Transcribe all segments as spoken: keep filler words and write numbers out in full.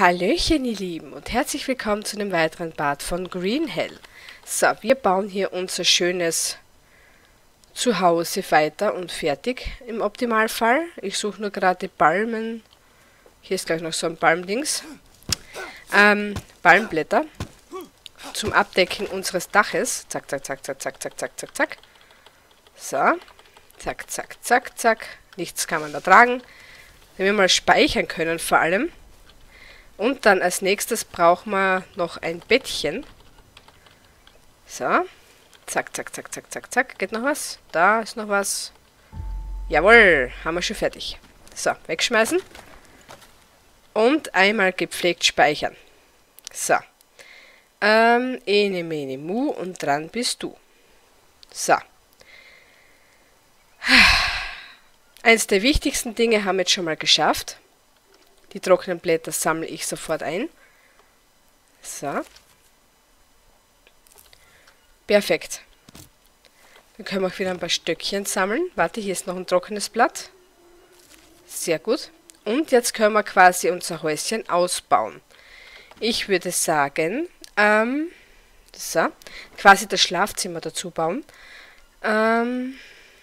Hallöchen, ihr Lieben, und herzlich willkommen zu einem weiteren Part von Green Hell. So, wir bauen hier unser schönes Zuhause weiter und fertig im Optimalfall. Ich suche nur gerade die Palmen. Hier ist gleich noch so ein Palmdings. Ähm, Palmblätter zum Abdecken unseres Daches. Zack, zack, zack, zack, zack, zack, zack, zack, zack. So, zack, zack, zack, zack. Nichts kann man da tragen. Wenn wir mal speichern können vor allem. Und dann als nächstes brauchen wir noch ein Bettchen. So. Zack, zack, zack, zack, zack, zack. Geht noch was? Da ist noch was. Jawohl, haben wir schon fertig. So, wegschmeißen. Und einmal gepflegt speichern. So. Ähm, ene, mene, mu und dran bist du. So. Eins der wichtigsten Dinge haben wir jetzt schon mal geschafft. Die trockenen Blätter sammle ich sofort ein. So. Perfekt. Dann können wir auch wieder ein paar Stöckchen sammeln. Warte, hier ist noch ein trockenes Blatt. Sehr gut. Und jetzt können wir quasi unser Häuschen ausbauen. Ich würde sagen, ähm, so, quasi das Schlafzimmer dazu bauen. Ähm,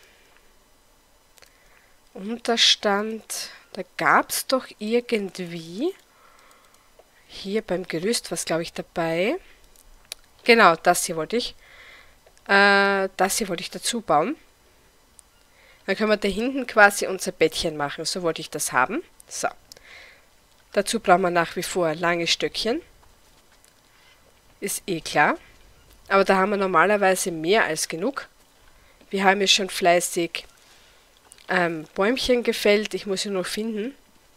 Unterstand... Da gab es doch irgendwie hier beim Gerüst was, glaube ich, dabei. Genau, das hier wollte ich. Äh, das hier wollte ich dazu bauen. Dann können wir da hinten quasi unser Bettchen machen. So wollte ich das haben. So. Dazu brauchen wir nach wie vor lange Stöckchen. Ist eh klar. Aber da haben wir normalerweise mehr als genug. Wir haben ja schon fleißig Ähm, Bäumchen gefällt. Ich muss sie noch finden.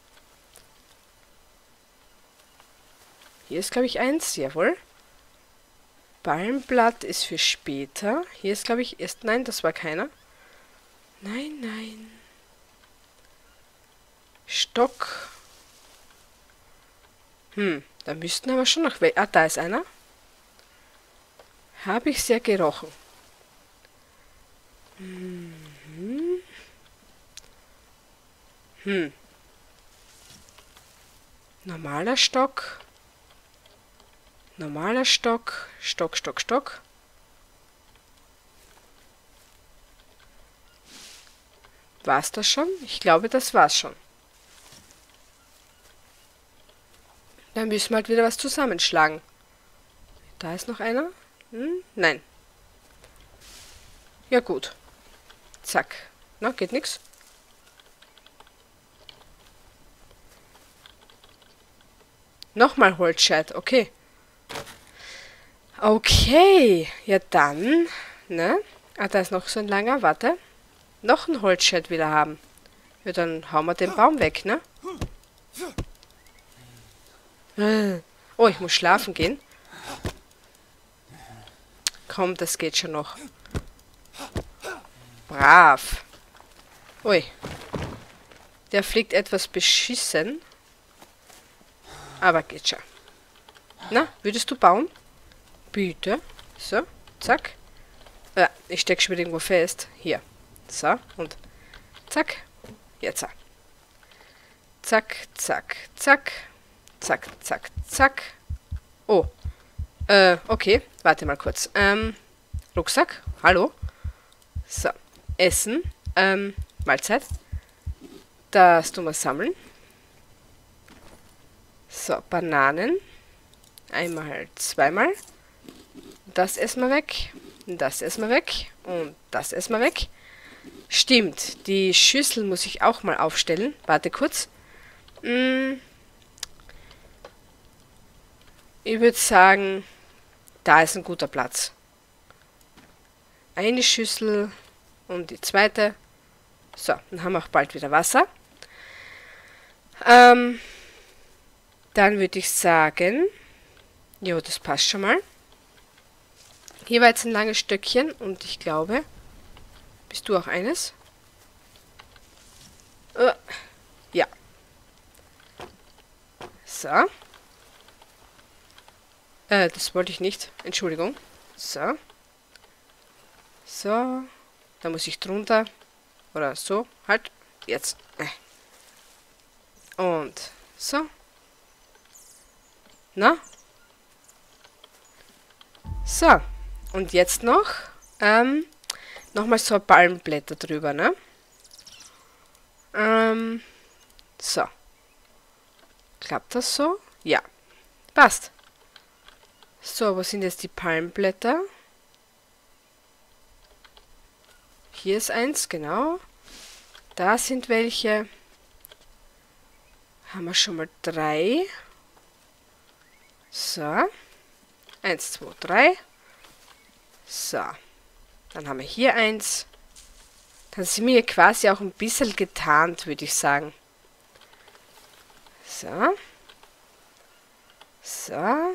Hier ist, glaube ich, eins. Jawohl. Palmblatt ist für später. Hier ist, glaube ich, erst... Nein, das war keiner. Nein, nein. Stock. Hm, da müssten aber schon noch... Ah, da ist einer. Habe ich sehr gerochen. Mhm. Hm. Normaler Stock. Normaler Stock. Stock, Stock, Stock. War's das schon? Ich glaube, das war's schon. Dann müssen wir halt wieder was zusammenschlagen. Da ist noch einer. Hm? Nein. Ja gut. Zack. Na, geht nix. Nochmal Holzscheit, okay. Okay, ja dann, ne? Ah, da ist noch so ein langer, warte. Noch ein Holzscheit wieder haben. Ja, dann hauen wir den Baum weg, ne? Oh, ich muss schlafen gehen. Komm, das geht schon noch. Brav. Ui. Der fliegt etwas beschissen. Aber geht schon. Na, würdest du bauen? Bitte. So, zack. Ja, ich stecke schon wieder irgendwo fest. Hier. So, und zack. Jetzt. Zack, zack, zack. Zack, zack, zack. Oh. Äh, okay. Warte mal kurz. Ähm, Rucksack. Hallo. So. Essen. Ähm, Mahlzeit. Das tun wir sammeln. So, Bananen. Einmal, zweimal. Das essen wir weg. Das essen wir weg. Und das essen wir weg. Stimmt, die Schüssel muss ich auch mal aufstellen. Warte kurz. Hm. Ich würde sagen, da ist ein guter Platz. Eine Schüssel und die zweite. So, dann haben wir auch bald wieder Wasser. Ähm... Dann würde ich sagen, jo, das passt schon mal. Hier war jetzt ein langes Stöckchen und ich glaube, bist du auch eines? Uh, ja. So. Äh, das wollte ich nicht. Entschuldigung. So. So. Da muss ich drunter. Oder so. Halt. Jetzt. Und so. Na? So. Und jetzt noch, ähm, nochmal so Palmblätter drüber, ne? Ähm, so. Klappt das so? Ja. Passt. So, wo sind jetzt die Palmblätter? Hier ist eins, genau. Da sind welche. Haben wir schon mal drei. So. Eins, zwei, drei. So. Dann haben wir hier eins. Dann sind wir hier quasi auch ein bisschen getarnt, würde ich sagen. So. So.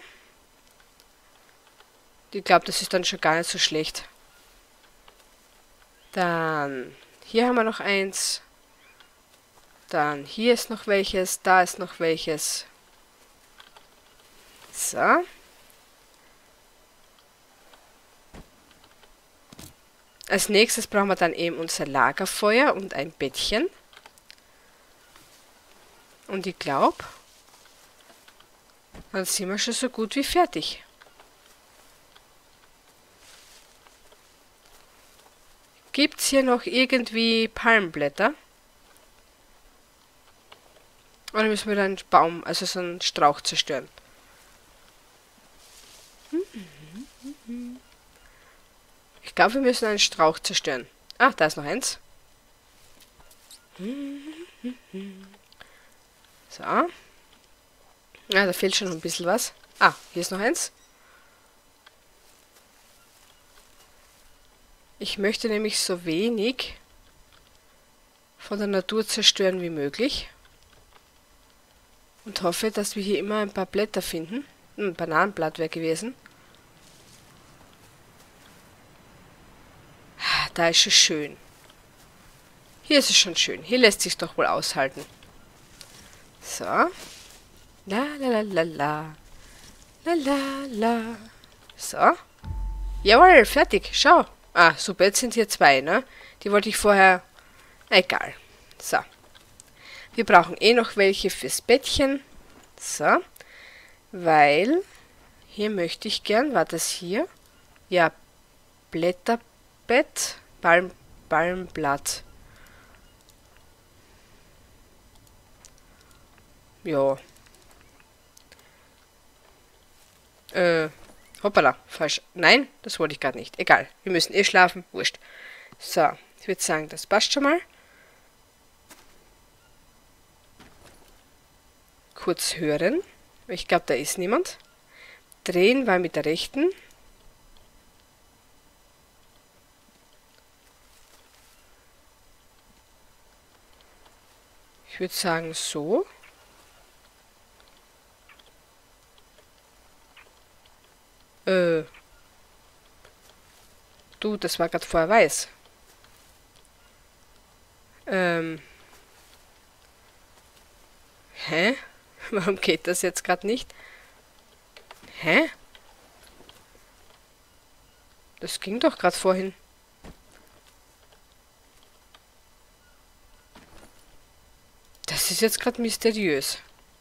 Ich glaube, das ist dann schon gar nicht so schlecht. Dann hier haben wir noch eins. Dann hier ist noch welches. Da ist noch welches. So. Als nächstes brauchen wir dann eben unser Lagerfeuer und ein Bettchen. Und ich glaube, dann sind wir schon so gut wie fertig. Gibt es hier noch irgendwie Palmblätter? Oder müssen wir dann einen Baum, also so einen Strauch zerstören? Ich glaube, wir müssen einen Strauch zerstören. Ah, da ist noch eins. So. Ja, da fehlt schon noch ein bisschen was. Ah, hier ist noch eins. Ich möchte nämlich so wenig von der Natur zerstören wie möglich. Und hoffe, dass wir hier immer ein paar Blätter finden. Ein Bananenblatt wäre gewesen. Da ist es schön. Hier ist es schon schön. Hier lässt sich doch wohl aushalten. So. La la la la la. La la la. So. Jawohl, fertig. Schau. Ah, super, jetzt sind hier zwei, ne? Die wollte ich vorher... Egal. So. Wir brauchen eh noch welche fürs Bettchen. So. Weil... Hier möchte ich gern... War das hier? Ja. Blätterbett. Palm, Palmblatt. Ja. Äh... Hoppala, falsch. Nein, das wollte ich gerade nicht. Egal, wir müssen eh schlafen. Wurscht. So, ich würde sagen, das passt schon mal. Kurz hören. Ich glaube, da ist niemand. Drehen war mit der rechten. Ich würde sagen, so. Äh. Du, das war gerade vorher weiß. Ähm. Hä? Warum geht das jetzt gerade nicht? Hä? Das ging doch gerade vorhin. Das ist jetzt gerade mysteriös.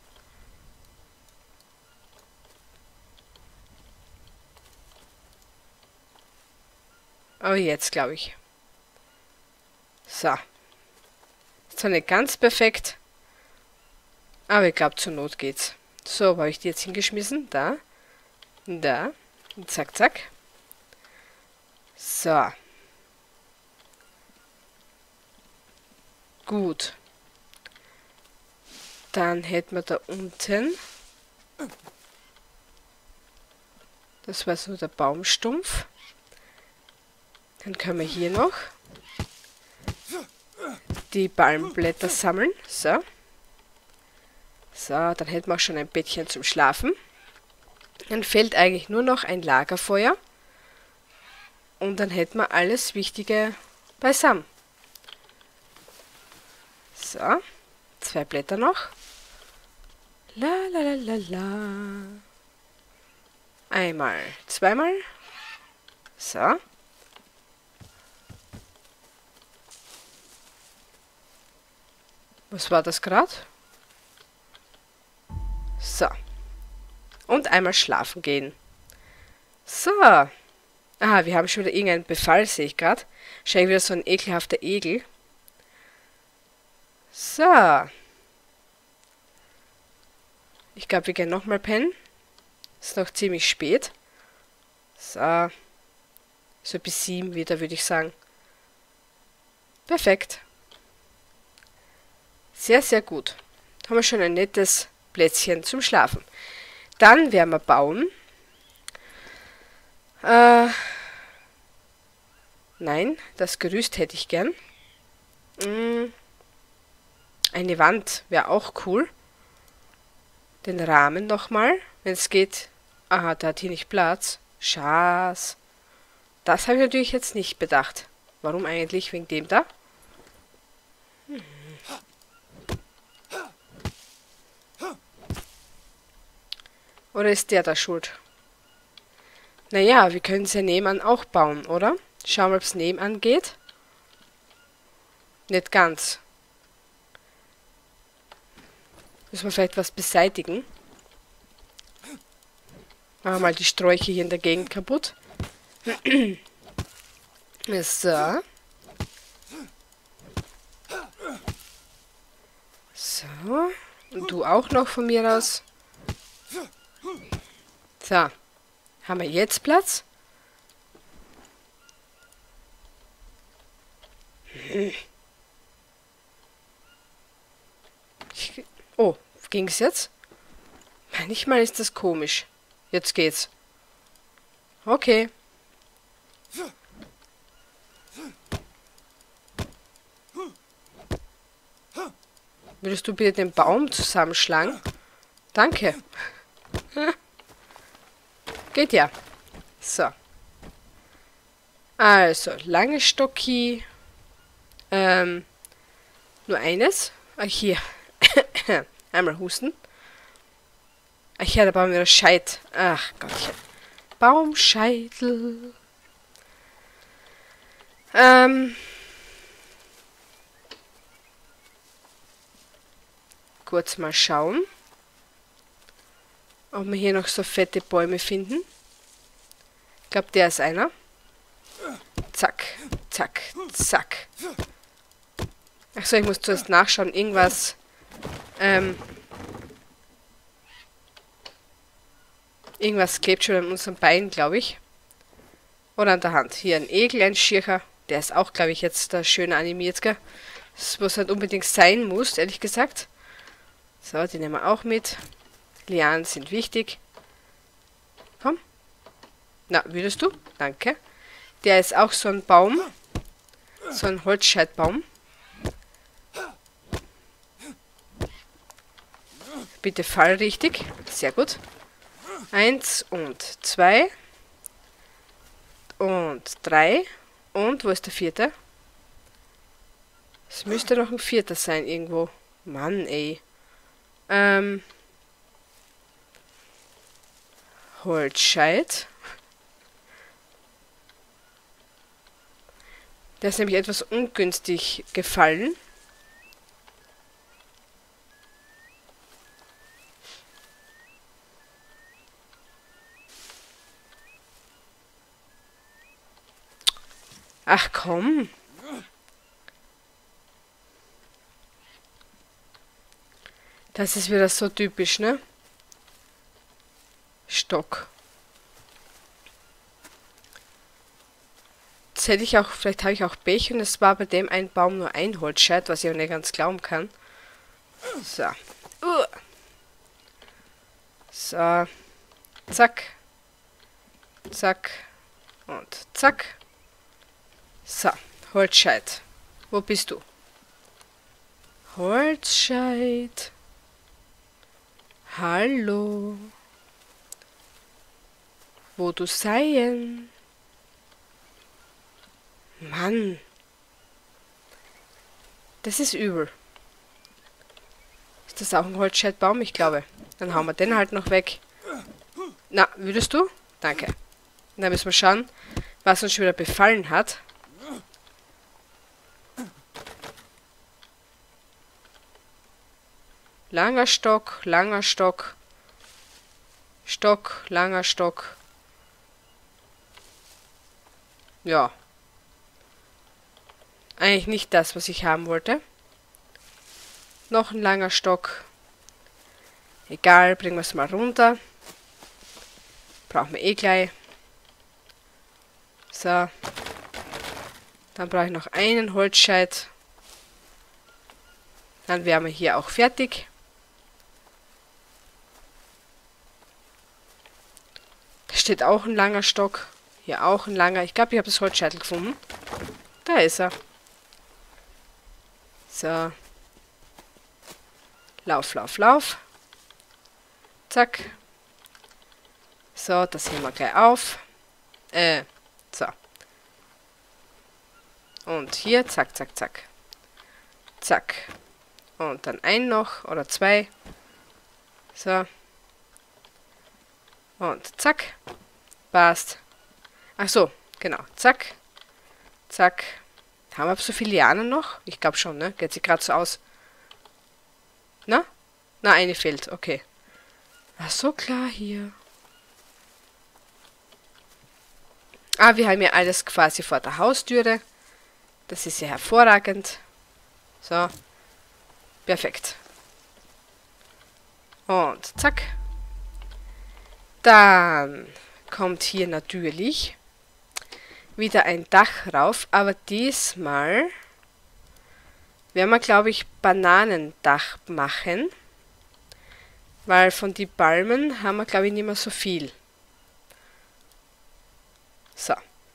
Aber jetzt, glaube ich. So. Ist zwar nicht ganz perfekt, aber ich glaube, zur Not geht's. So, wo habe ich die jetzt hingeschmissen? Da. Da. Zack, zack. So. Gut. Dann hätten wir da unten... Das war so der Baumstumpf. Dann können wir hier noch die Palmblätter sammeln. So. So, dann hätten wir auch schon ein Bettchen zum Schlafen. Dann fehlt eigentlich nur noch ein Lagerfeuer. Und dann hätten wir alles Wichtige beisammen. So. Zwei Blätter noch. La la la la la. Einmal, zweimal. So. Was war das gerade? So. Und einmal schlafen gehen. So. Aha, wir haben schon wieder irgendeinen Befall, sehe ich gerade. Wahrscheinlich wieder so ein ekelhafter Egel. So. Ich glaube, wir gehen nochmal pennen. Ist noch ziemlich spät. So. So bis sieben wieder, würde ich sagen. Perfekt. Sehr, sehr gut. Da haben wir schon ein nettes Plätzchen zum Schlafen. Dann werden wir bauen. Äh, nein, das Gerüst hätte ich gern. Mm, eine Wand wäre auch cool. Den Rahmen nochmal, wenn es geht. Aha, da hat hier nicht Platz. Schaß. Das habe ich natürlich jetzt nicht bedacht. Warum eigentlich? Wegen dem da? Hm. Oder ist der da schuld? Naja, wir können es ja nebenan auch bauen, oder? Schauen wir, ob es nebenan geht. Nicht ganz. Müssen wir vielleicht was beseitigen. Machen wir mal die Sträucher hier in der Gegend kaputt. So. So. Und du auch noch von mir aus. So. Haben wir jetzt Platz? Ich, oh, ging es jetzt? Manchmal ist das komisch. Jetzt geht's. Okay. Würdest du bitte den Baum zusammenschlagen? Danke. Geht ja. So. Also, lange Stocki. Ähm, nur eines. Ach, hier. Einmal husten. Ach ja, da bauen wir das Scheit. Ach Gottchen. Baumscheitel. Ähm. Kurz mal schauen, ob wir hier noch so fette Bäume finden. Ich glaube, der ist einer. Zack, zack, zack. Achso, ich muss zuerst nachschauen. Irgendwas. Ähm. Irgendwas klebt schon an unserem Bein, glaube ich. Oder an der Hand. Hier ein Egel, ein Schircher. Der ist auch, glaube ich, jetzt da schön animiert, gell? Das, was halt unbedingt sein muss, ehrlich gesagt. So, die nehmen wir auch mit. Lianen sind wichtig. Komm. Na, würdest du? Danke. Der ist auch so ein Baum. So ein Holzscheitbaum. Bitte fallrichtig. Sehr gut. Eins und zwei. Und drei. Und wo ist der vierte? Es müsste noch ein vierter sein irgendwo. Mann, ey. Ähm. Holzscheit. Der ist nämlich etwas ungünstig gefallen. Ach komm. Das ist wieder so typisch, ne? Stock. Jetzt hätte ich auch, vielleicht habe ich auch Pech und es war bei dem ein Baum nur ein Holzscheit, was ich auch nicht ganz glauben kann. So. Uh. So. Zack. Zack. Und zack. So. Holzscheit. Wo bist du? Holzscheit. Hallo. Wo du seien? Mann. Das ist übel. Ist das auch ein Holzscheitbaum? Ich glaube. Dann hauen wir den halt noch weg. Na, würdest du? Danke. Dann müssen wir schauen, was uns schon wieder befallen hat. Langer Stock, langer Stock. Stock, langer Stock. Ja. Eigentlich nicht das, was ich haben wollte. Noch ein langer Stock. Egal, bringen wir es mal runter. Brauchen wir eh gleich. So. Dann brauche ich noch einen Holzscheit. Dann wären wir hier auch fertig. Da steht auch ein langer Stock. Hier auch ein langer. Ich glaube, ich habe das Holzscheitel gefunden. Da ist er. So. Lauf, lauf, lauf. Zack. So, das heben wir gleich auf. Äh, so. Und hier, zack, zack, zack. Zack. Und dann ein noch oder zwei. So. Und zack. Passt. Ach so, genau. Zack. Zack. Haben wir so viele Lianen noch? Ich glaube schon, ne? Geht sich gerade so aus. Na? Na, eine fehlt. Okay. Ach so, klar hier. Ah, wir haben ja alles quasi vor der Haustüre. Das ist ja hervorragend. So. Perfekt. Und zack. Dann kommt hier natürlich wieder ein Dach rauf, aber diesmal werden wir, glaube ich, Bananendach machen, weil von den Palmen haben wir, glaube ich, nicht mehr so viel. So.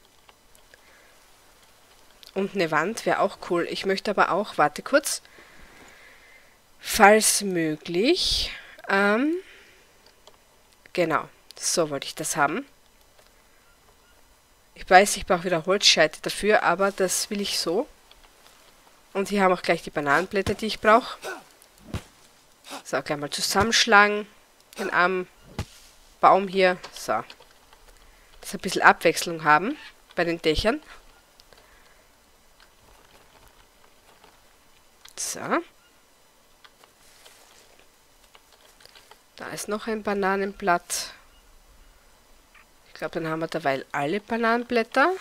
Und eine Wand wäre auch cool. Ich möchte aber auch, warte kurz, falls möglich, ähm, genau, so wollte ich das haben. Ich weiß, ich brauche wieder Holzscheite dafür, aber das will ich so. Und hier haben wir auch gleich die Bananenblätter, die ich brauche. So, gleich mal zusammenschlagen. Den armen Baum hier. So. Dass wir ein bisschen Abwechslung haben bei den Dächern. So. Da ist noch ein Bananenblatt. Ich glaube, dann haben wir derweil alle Bananenblätter.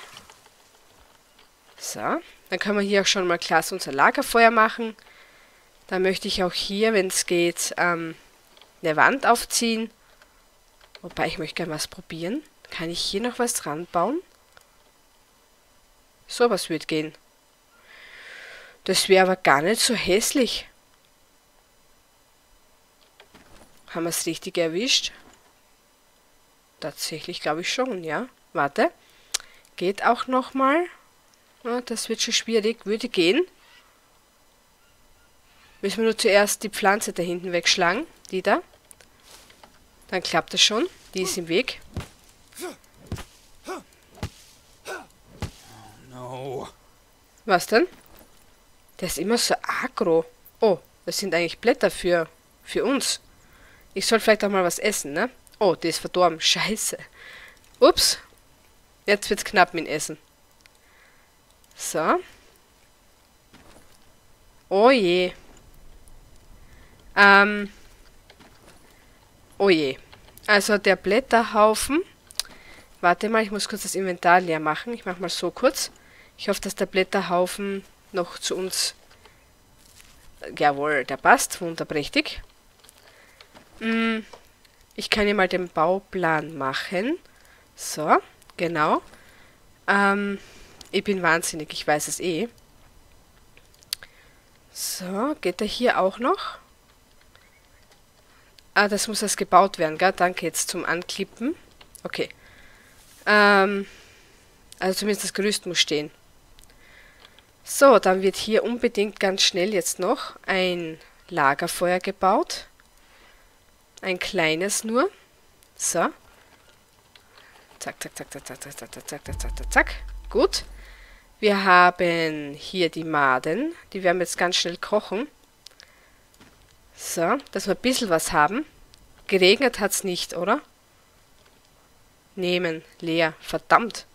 So. Dann können wir hier auch schon mal klasse unser Lagerfeuer machen. Dann möchte ich auch hier, wenn es geht, ähm, eine Wand aufziehen. Wobei, ich möchte gerne was probieren. Kann ich hier noch was dran bauen? So was wird gehen. Das wäre aber gar nicht so hässlich. Haben wir es richtig erwischt? Tatsächlich glaube ich schon, ja. Warte. Geht auch nochmal. Ja, das wird schon schwierig. Würde gehen. Müssen wir nur zuerst die Pflanze da hinten wegschlagen. Die da. Dann klappt das schon. Die ist im Weg. No. Was denn? Der ist immer so aggro. Oh, das sind eigentlich Blätter für, für uns. Ich soll vielleicht auch mal was essen, ne? Oh, der ist verdorben. Scheiße. Ups. Jetzt wird's knapp mit dem Essen. So. Oh je. Ähm. Oh je. Also der Blätterhaufen. Warte mal, ich muss kurz das Inventar leer machen. Ich mache mal so kurz. Ich hoffe, dass der Blätterhaufen noch zu uns... Jawohl, der passt. Wunderprächtig. Hm. Ich kann hier mal den Bauplan machen. So, genau. Ähm, ich bin wahnsinnig, ich weiß es eh. So, geht er hier auch noch? Ah, das muss erst gebaut werden, gell? Danke jetzt zum Anklippen. Okay. Ähm, also zumindest das Gerüst muss stehen. So, dann wird hier unbedingt ganz schnell jetzt noch ein Lagerfeuer gebaut. Ein kleines nur. So. Zack, zack, zack, zack, zack, zack, zack, zack, zack, zack, zack, zack. Gut. Wir haben hier die Maden. Die werden wir jetzt ganz schnell kochen. So, dass wir ein bisschen was haben. Geregnet hat es nicht, oder? Nehmen, leer. Verdammt.